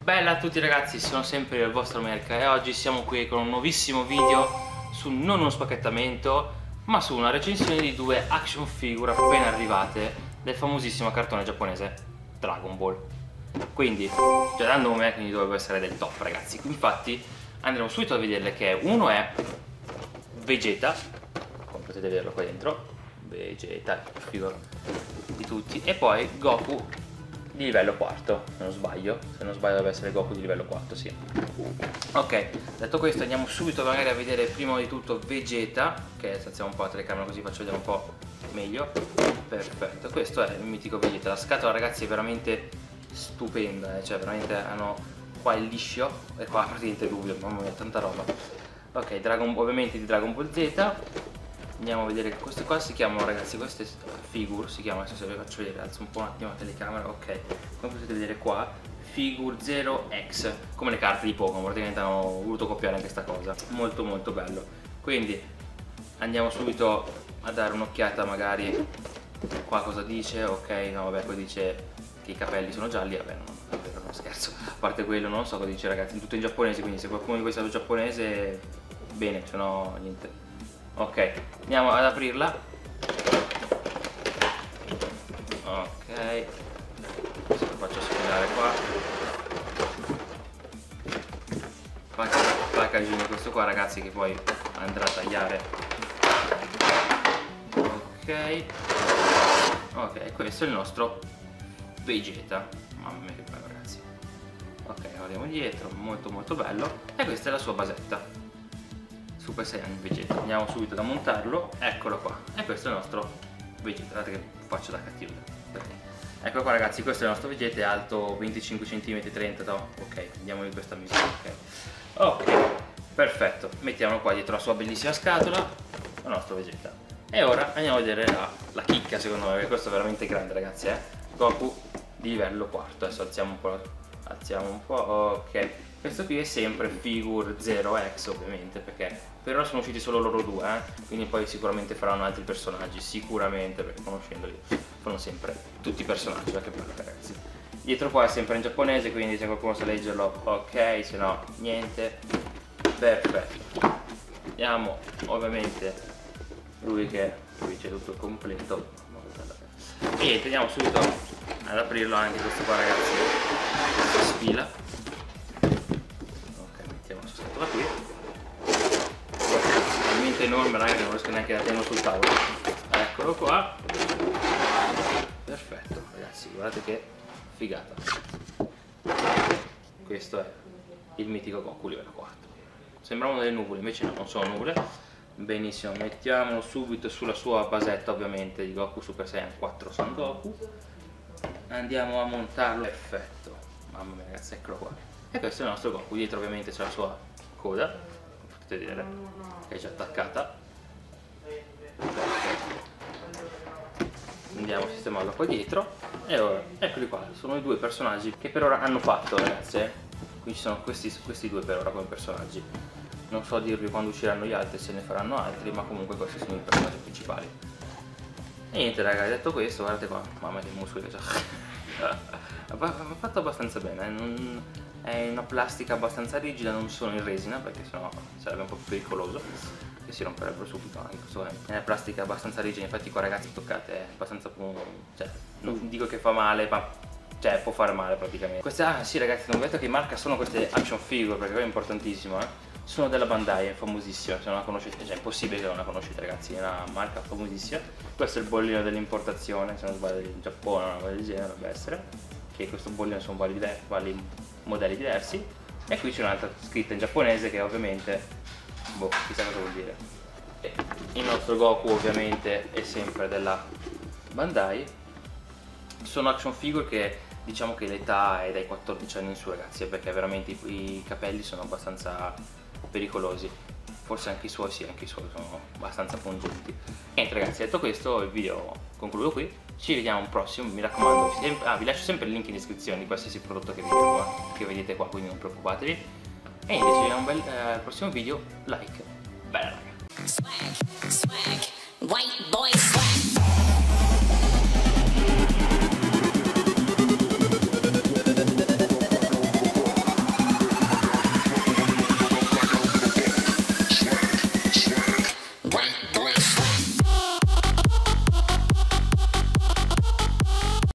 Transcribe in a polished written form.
Bella a tutti ragazzi, sono sempre il vostro Merca e oggi siamo qui con un nuovissimo video su non uno spacchettamento ma su una recensione di due action figure appena arrivate del famosissimo cartone giapponese Dragon Ball. Quindi, già dal nome, quindi dovrebbe essere del top ragazzi. Infatti andremo subito a vederle che uno è Vegeta, come potete vederlo qua dentro, Vegeta, il figure di tutti, e poi Goku di livello 4, se non sbaglio deve essere Goku di livello 4, sì. Ok, detto questo andiamo subito magari a vedere prima di tutto Vegeta, che alziamo un po' la telecamera così faccio vedere un po' meglio. Perfetto, questo è il mitico Vegeta. La scatola ragazzi è veramente stupenda, cioè veramente hanno qua il liscio e qua praticamente dubbio, mamma mia, tanta roba. Ok, ovviamente di Dragon Ball Z. Andiamo a vedere, queste qua si chiamano ragazzi, queste figure si chiamano, adesso se vi faccio vedere, alzo un po' un attimo la telecamera, ok, come potete vedere qua, Figure 0X, come le carte di Pokémon, praticamente hanno voluto copiare anche questa cosa, molto molto bello. Quindi andiamo subito a dare un'occhiata magari, qua cosa dice, ok, no vabbè, poi dice che i capelli sono gialli, vabbè no, davvero non scherzo, a parte quello non so cosa dice ragazzi, tutto in giapponese, quindi se qualcuno di voi sa lo giapponese, bene, se no niente. Ok, andiamo ad aprirla. Ok, adesso lo faccio sfilare qua. Packaging questo qua ragazzi che poi andrà a tagliare. Ok, questo è il nostro Vegeta. Mamma mia che bello ragazzi. Ok, guardiamo dietro, molto molto bello. E questa è la sua basetta Super Saiyan Vegeta. Andiamo subito da montarlo, eccolo qua, e questo è il nostro Vegeta. Guardate che faccio da cattivo. Eccolo qua ragazzi, questo è il nostro Vegeta, è alto 25 cm, 30, no? Ok, andiamo in questa misura, ok, perfetto, mettiamolo qua dietro la sua bellissima scatola, il nostro Vegeta. E ora andiamo a vedere la chicca secondo me, perché questo è veramente grande ragazzi, Goku di livello 4, adesso alziamo un po', ok. Questo qui è sempre Figure 0X ovviamente, perché per ora sono usciti solo loro due, quindi poi sicuramente faranno altri personaggi, sicuramente, perché conoscendoli fanno sempre tutti i personaggi, che bello ragazzi. Dietro qua è sempre in giapponese, quindi se qualcuno sa leggerlo ok, se no niente. Perfetto. Andiamo ovviamente lui che qui c'è tutto il completo. E niente, andiamo subito ad aprirlo anche questo qua ragazzi. Si sfila. Qui talmente enorme ragazzi che non riesco neanche a tenerlo sul tavolo. Eccolo qua, perfetto ragazzi, guardate che figata. Questo è il mitico Goku livello 4. Sembravano delle nuvole, invece no, non sono nuvole. Benissimo, mettiamolo subito sulla sua basetta ovviamente di Goku Super Saiyan 4 Son Goku. Andiamo a montarlo, perfetto, mamma mia ragazzi, eccolo qua. E questo è il nostro Goku, dietro ovviamente c'è la sua coda, come potete vedere, che è già attaccata. Andiamo a sistemarlo qua dietro e ora eccoli qua, sono i due personaggi che per ora hanno fatto ragazzi, qui ci sono questi due per ora come personaggi. Non so dirvi quando usciranno gli altri, se ne faranno altri, ma comunque questi sono i personaggi principali. E niente ragazzi, detto questo, guardate qua, mamma che muscoli che c'ha. Ha fatto abbastanza bene, è una plastica abbastanza rigida, non sono in resina perché sennò sarebbe un po' più pericoloso e si romperebbero subito anche. Questo è una plastica abbastanza rigida, infatti qua ragazzi toccate è abbastanza, cioè non dico che fa male, ma cioè può fare male praticamente. Queste, sì ragazzi, non vedete che marca sono queste action figure, perché è importantissimo, sono della Bandai, è famosissima, se non la conoscete, cioè è impossibile che non la conoscete ragazzi, è una marca famosissima. Questo è il bollino dell'importazione, se non sbaglio in Giappone o una cosa del genere dovrebbe essere, che questo bollino sono vari modelli diversi, e qui c'è un'altra scritta in giapponese che ovviamente boh, chissà cosa vuol dire. E il nostro Goku ovviamente è sempre della Bandai. Sono action figure che diciamo che l'età è dai 14 anni in su ragazzi, perché veramente i capelli sono abbastanza pericolosi, forse anche i suoi, sì, anche i suoi sono abbastanza pungenti. E niente ragazzi, detto questo il video concludo qui, ci vediamo un prossimo, mi raccomando, vi lascio sempre il link in descrizione di qualsiasi prodotto che vedete qua, quindi non preoccupatevi. E niente, ci vediamo al prossimo video, like, bella raga.